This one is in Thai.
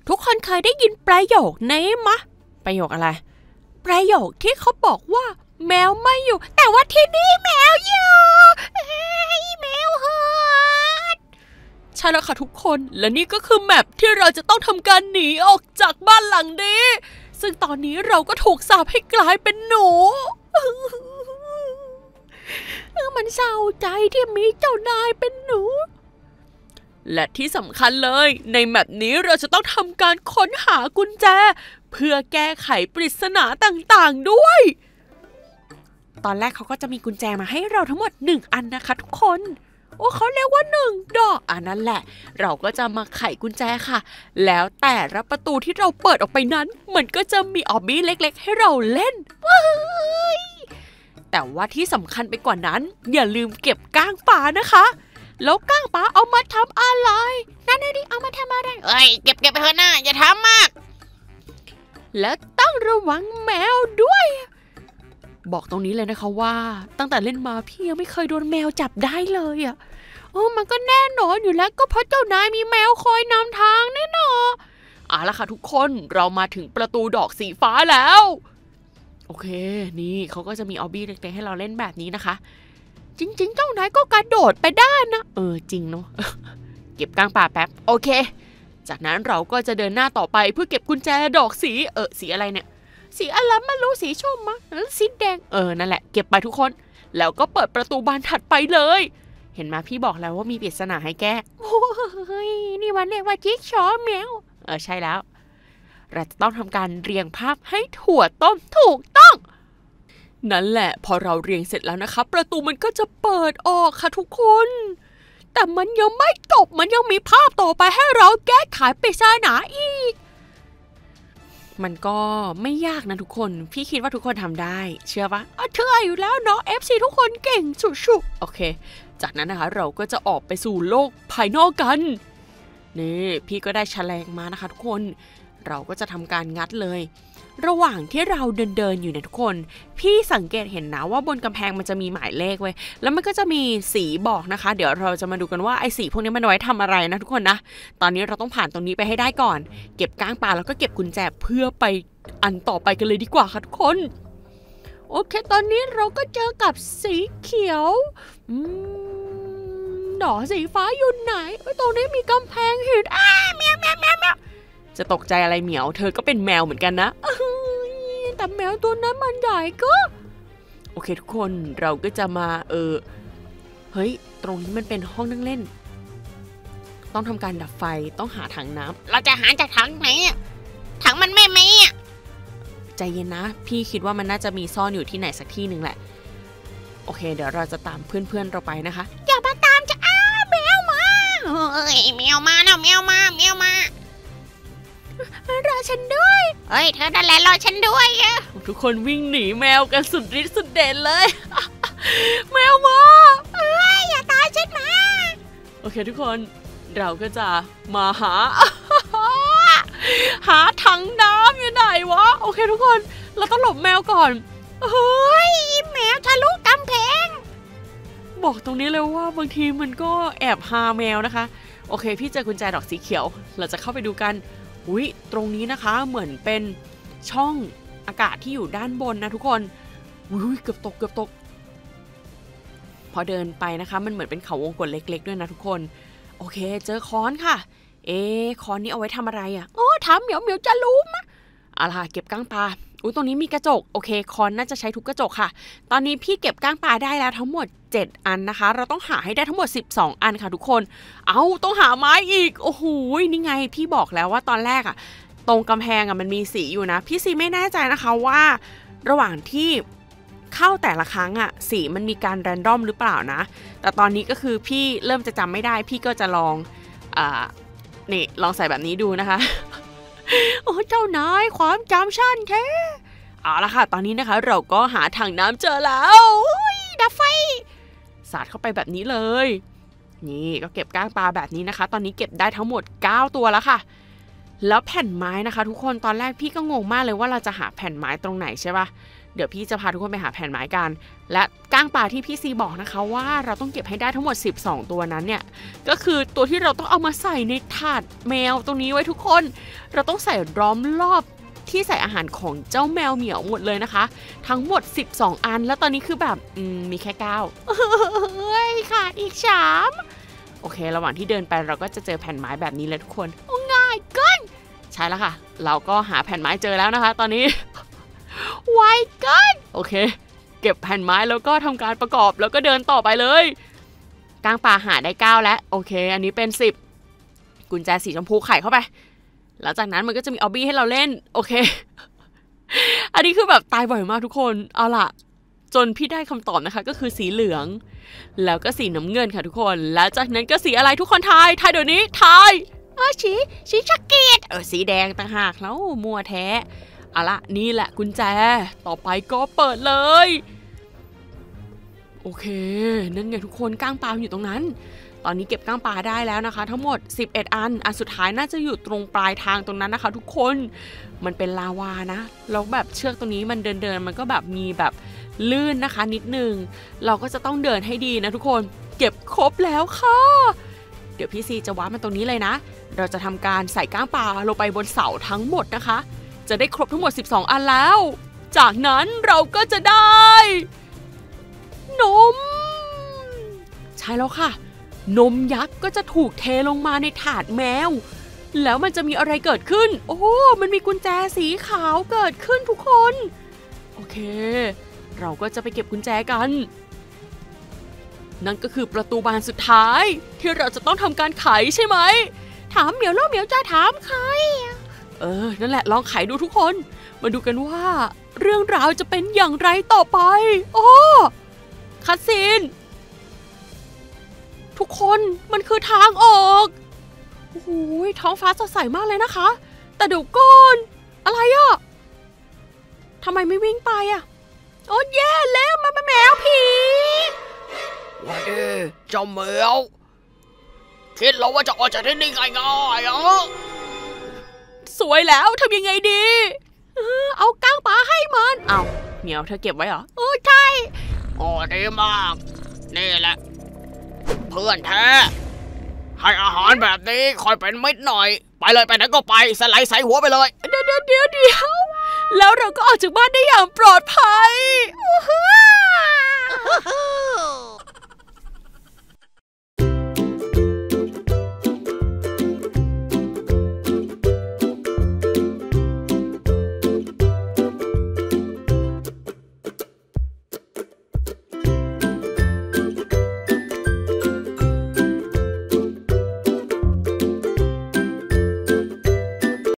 ทุกคนเคยได้ยินประโยคนี้มะประโยคอะไรประโยคที่เขาบอกว่าแมวไม่อยู่แต่ว่าที่นี่แมวอยู่แมวหดใช่แล้วค่ะทุกคนและนี่ก็คือแมปที่เราจะต้องทำการหนีออกจากบ้านหลังนี้ซึ่งตอนนี้เราก็ถูกสาปให้กลายเป็นหนูมันเศร้าใจที่มีเจ้านายเป็นหนูและที่สำคัญเลยในแมปนี้เราจะต้องทำการค้นหากุญแจเพื่อแก้ไขปริศนาต่างๆด้วยตอนแรกเขาก็จะมีกุญแจมาให้เราทั้งหมด1อันนะคะทุกคนโอ้เขาเรียกว่า1ดอกนั่นแหละเราก็จะมาไขกุญแจค่ะแล้วแต่ละประตูที่เราเปิดออกไปนั้นมันก็จะมีออบบี้เล็กๆให้เราเล่นแต่ว่าที่สำคัญไปกว่านั้นอย่าลืมเก็บก้างปลานะคะแล้วก้างปลาเอามาทำอะไรนั่นดิเอามาทำอะไรเก็บไปเถอะนะอย่าทำมากและต้องระวังแมวด้วยบอกตรงนี้เลยนะคะว่าตั้งแต่เล่นมาพี่ยังไม่เคยโดนแมวจับได้เลยมันก็แน่นอนอยู่แล้วก็เพราะเจ้านายมีแมวคอยนำทางแน่นอนละค่ะทุกคนเรามาถึงประตูดอกสีฟ้าแล้วโอเคนี่เขาก็จะมีออบบี้เล็กๆให้เราเล่นแบบนี้นะคะจริงๆเจ้านายก็กระโดดไปได้นะจริงเนาะ เก็บก้างปลาแป๊บโอเคจากนั้นเราก็จะเดินหน้าต่อไปเพื่อเก็บกุญแจดอกสีสีอะไรเนี่ยสีอะไรไม่รู้สีชมมะสีแดงนั่นแหละเก็บไปทุกคนแล้วก็เปิดประตูบานถัดไปเลยเห็นไหมพี่บอกแล้วว่ามีปริศนาให้แก้โอ้ยนี่มันเรียกว่าจิ๊กซอว์แมวใช่แล้วเราจะต้องทำการเรียงภาพให้ถั่วต้มถูกต้องนั่นแหละพอเราเรียงเสร็จแล้วนะคะประตูมันก็จะเปิดออกค่ะทุกคนแต่มันยังไม่จบมันยังมีภาพต่อไปให้เราแก้ไขปริศนาอีกมันก็ไม่ยากนะทุกคนพี่คิดว่าทุกคนทำได้เชื่อปะเชื่ออยู่แล้วเนาะ FC ทุกคนเก่งสุดๆโอเคจากนั้นนะคะเราก็จะออกไปสู่โลกภายนอกกันนี่พี่ก็ได้แฉลงมานะคะทุกคนเราก็จะทำการงัดเลยระหว่างที่เราเดินอยู่เนี่ยทุกคนพี่สังเกตเห็นนะว่าบนกำแพงมันจะมีหมายเลขไว้แล้วมันก็จะมีสีบอกนะคะเดี๋ยวเราจะมาดูกันว่าไอ้สีพวกนี้มันไว้ทำอะไรนะทุกคนนะตอนนี้เราต้องผ่านตรงนี้ไปให้ได้ก่อนเก็บก้างปลาแล้วก็เก็บกุญแจเพื่อไปอันต่อไปกันเลยดีกว่าค่ะทุกคนโอเคตอนนี้เราก็เจอกับสีเขียวดอกสีฟ้าอยู่ไหนตรงนี้มีกำแพงหินแมวจะตกใจอะไรเหมียวเธอก็เป็นแมวเหมือนกันนะแต่แมวตัวนั้นมันใหญ่ก็โอเคทุกคนเราก็จะมาเฮ้ยตรงนี้มันเป็นห้องนั่งเล่นต้องทำการดับไฟต้องหาถังน้ำเราจะหาจากถังไหนถังมันไม่มีใจเย็นนะพี่คิดว่ามันน่าจะมีซ่อนอยู่ที่ไหนสักที่หนึ่งแหละโอเคเดี๋ยวเราจะตามเพื่อนเราไปนะคะอย่ามาตามจะแมวมาแมวมานะแมวมารอฉันด้วยเธอนั่นแหละรอฉันด้วยทุกคนวิ่งหนีแมวกันสุดฤทธิ์สุดเด่นเลยแมวมาอย่าตายฉันมาโอเคทุกคนเราก็จะมาหาถังน้ำอยู่ไหนวะโอเคทุกคนเราต้องหลบแมวก่อนแมวทะลุกำแพงบอกตรงนี้เลยว่าบางทีมันก็แอบหาแมวนะคะโอเคพี่เจอกุญแจดอกสีเขียวเราจะเข้าไปดูกันตรงนี้นะคะเหมือนเป็นช่องอากาศที่อยู่ด้านบนนะทุกคนเกือบตกพอเดินไปนะคะมันเหมือนเป็นเขาวงกตเล็กๆด้วยนะทุกคนโอเคเจอค้อนค่ะค้อนนี้เอาไว้ทำอะไรถามเหมียวจะรู้มะล่ะเก็บก้างปลาตรงนี้มีกระจกโอเคค้อนน่าจะใช้ทุกกระจกค่ะตอนนี้พี่เก็บก้างปลาได้แล้วทั้งหมด7อันนะคะเราต้องหาให้ได้ทั้งหมด12อันค่ะทุกคนต้องหาไม้อีกโอ้โหนี่ไงพี่บอกแล้วว่าตอนแรกตรงกำแพงมันมีสีอยู่นะพี่ซีไม่แน่ใจนะคะว่าระหว่างที่เข้าแต่ละครั้งสีมันมีการแรนดอมหรือเปล่านะแต่ตอนนี้ก็คือพี่เริ่มจะจำไม่ได้พี่ก็จะลองนี่ลองใส่แบบนี้ดูนะคะเจ้านายความจำสั้นแท้ละค่ะตอนนี้นะคะเราก็หาถังน้ำเจอแล้วดับไฟสาดเข้าไปแบบนี้เลยนี่ก็เก็บก้างปลาแบบนี้นะคะตอนนี้เก็บได้ทั้งหมด9ตัวแล้วค่ะแล้วแผ่นไม้นะคะทุกคนตอนแรกพี่ก็งงมากเลยว่าเราจะหาแผ่นไม้ตรงไหนใช่ปะเดี๋ยวพี่จะพาทุกคนไปหาแผ่นไม้กันและก้างปลาที่พี่ซีบอกนะคะว่าเราต้องเก็บให้ได้ทั้งหมด12ตัวนั้นเนี่ยก็คือตัวที่เราต้องเอามาใส่ในถาดแมวตรงนี้ไว้ทุกคนเราต้องใส่ล้อมรอบที่ใส่อาหารของเจ้าแมวเหมียวหมดเลยนะคะทั้งหมด12อันแล้วตอนนี้คือแบบมีแค่9เฮ้ยขาดอีก3โอเคระหว่างที่เดินไปเราก็จะเจอแผ่นไม้แบบนี้เลยทุกคนโอ้ง่ายเกินใช่แล้วค่ะเราก็หาแผ่นไม้เจอแล้วนะคะตอนนี้ไวเกินโอเคเก็บแผ่นไม้แล้วก็ทำการประกอบแล้วก็เดินต่อไปเลยก้างปลาหาได้9แล้วโอเคอันนี้เป็น10กุญแจสีชมพูไขเข้าไปหลังจากนั้นมันก็จะมีออบบี้ให้เราเล่นโอเคอันนี้คือแบบตายบ่อยมากทุกคนเอาล่ะจนพี่ได้คำตอบนะคะก็คือสีเหลืองแล้วก็สีน้ำเงินค่ะทุกคนแล้วจากนั้นก็สีอะไรทุกคนทายเดี๋ยวนี้ทายสีชักเกตสีแดงต่างหากแล้วมัวแท้เอาล่ะนี่แหละกุญแจต่อไปก็เปิดเลยโอเคนั่นไงทุกคนก้างปลาอยู่ตรงนั้นตอนนี้เก็บก้างปลาได้แล้วนะคะทั้งหมด11อันสุดท้ายน่าจะอยู่ตรงปลายทางตรงนั้นนะคะทุกคนมันเป็นลาวานะแล้วแบบเชือกตรงนี้มันเดินมันก็แบบมีแบบลื่นนะคะนิดนึงเราก็จะต้องเดินให้ดีนะทุกคนเก็บครบแล้วค่ะเดี๋ยวพี่ซีจะวาดมันตรงนี้เลยนะเราจะทำการใส่ก้างปลาลงไปบนเสาทั้งหมดนะคะจะได้ครบทั้งหมด12อันแล้วจากนั้นเราก็จะได้นมใช่แล้วค่ะนมยักษ์ก็จะถูกเทลงมาในถาดแมวแล้วมันจะมีอะไรเกิดขึ้นโอ้มันมีกุญแจสีขาวเกิดขึ้นทุกคนโอเคเราก็จะไปเก็บกุญแจกันนั่นก็คือประตูบานสุดท้ายที่เราจะต้องทำการไขใช่ไหมถามเหมียวแล้วเหมียวจะถามใครนั่นแหละลองไขดูทุกคนมาดูกันว่าเรื่องราวจะเป็นอย่างไรต่อไปโอ้คัทซีนทุกคนมันคือทางออกโอ้โหท้องฟ้าสดใสมากเลยนะคะแต่เดี๋ยวก่อนอะไรอ่ะทำไมไม่วิ่งไปอ่ะโอ้แย่แล้วมันเป็นแมวผีวันนี้เจ้าแมวคิดแล้วว่าจะออกจากที่นี่ง่ายๆสวยแล้วทำยังไงดีเอาก้างปลาให้มันเอาเหมียวเธอเก็บไว้เหรอใช่ดีมากนี่แหละเพื่อนแท้ให้อาหารแบบนี้คอยเป็นมิตรหน่อยไปเลยไปไหนก็ไปสไลด์ใส่หัวไปเลยเดี๋ยวแล้วเราก็ออกจากบ้านได้อย่างปลอดภัย